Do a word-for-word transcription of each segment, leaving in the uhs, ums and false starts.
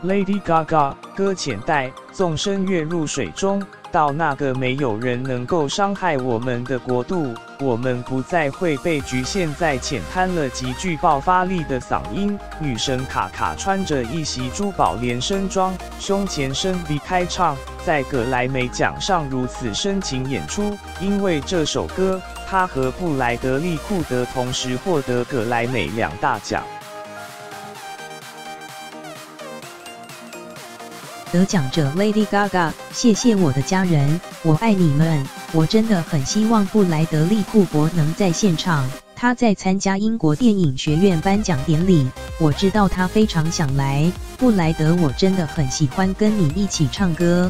Lady Gaga 搁浅带，纵身跃入水中，到那个没有人能够伤害我们的国度，我们不再会被局限在浅滩了极具爆发力的嗓音。女神卡卡穿着一袭珠宝连身装，胸前深 V 开唱，在葛莱美奖上如此深情演出。因为这首歌，她和布莱德利库德同时获得葛莱美两大奖。 得奖者 Lady Gaga， 谢谢我的家人，我爱你们。我真的很希望布莱德利库珀能在现场，他在参加英国电影学院颁奖典礼，我知道他非常想来。布莱德，我真的很喜欢跟你一起唱歌。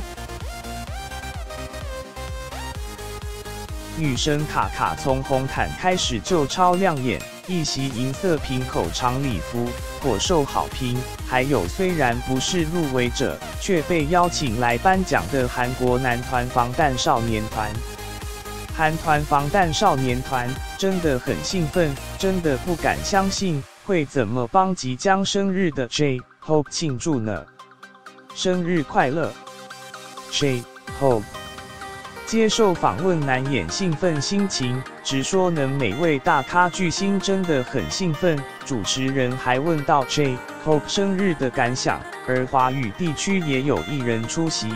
女神卡卡从红毯开始就超亮眼，一袭银色平口长礼服颇受好评。还有虽然不是入围者，却被邀请来颁奖的韩国男团防弹少年团。韩团防弹少年团真的很兴奋，真的不敢相信会怎么帮即将生日的 J-Hope 庆祝呢？生日快乐 ，J-Hope！接受访问难掩兴奋心情，直说能每位大咖巨星真的很兴奋。主持人还问到 J-Hope 生日的感想，而华语地区也有艺人出席。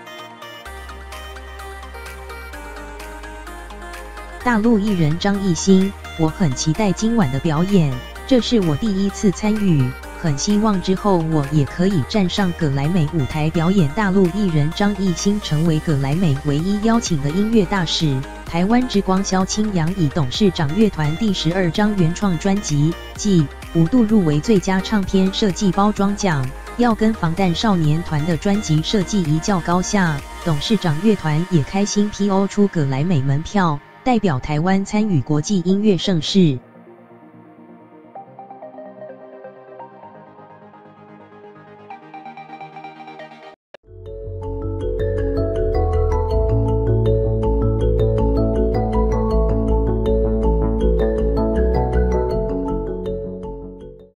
大陆艺人张艺兴，我很期待今晚的表演，这是我第一次参与。很希望之后我也可以站上葛莱美舞台表演。大陆艺人张艺兴成为葛莱美唯一邀请的音乐大使。台湾之光萧清扬以董事长乐团第十二张原创专辑即五度入围最佳唱片设计包装奖，要跟防弹少年团的专辑设计一较高下。董事长乐团也开心 P O 出葛莱美门票，代表台湾参与国际音乐盛事。